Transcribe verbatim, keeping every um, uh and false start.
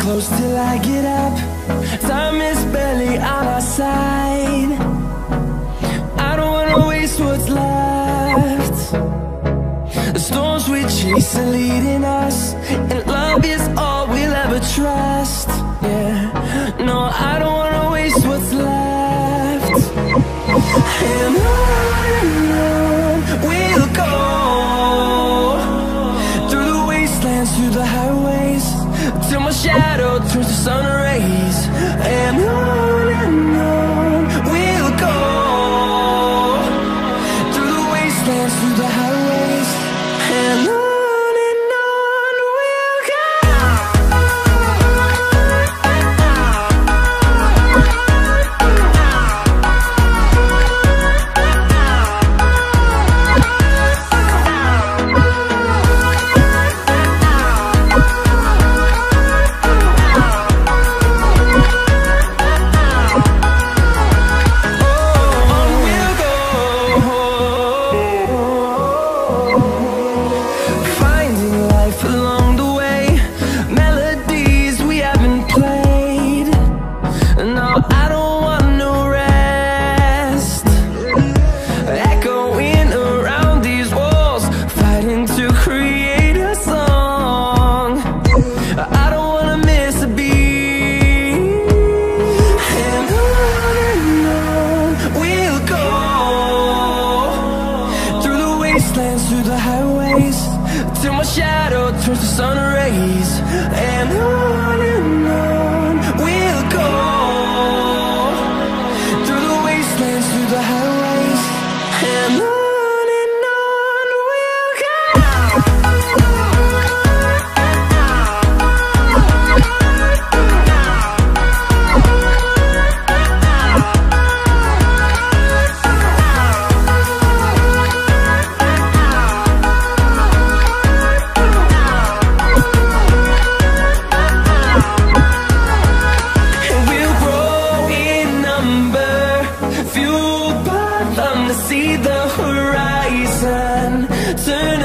close till I get up. Time is barely on our side. I don't wanna waste what's left. The storms we chase are leading us, and love is all we'll ever trust. Yeah, no, I don't wanna waste what's left. And on and on we'll go, through the wastelands, through the highways, till my shadow turns to sun rays. And on and on we'll go, through the wastelands, through the highways, and on. Through the highways, till my shadow turns to sun rays. And on and on we'll go, through the wastelands, through the highways, and on. See the horizon turn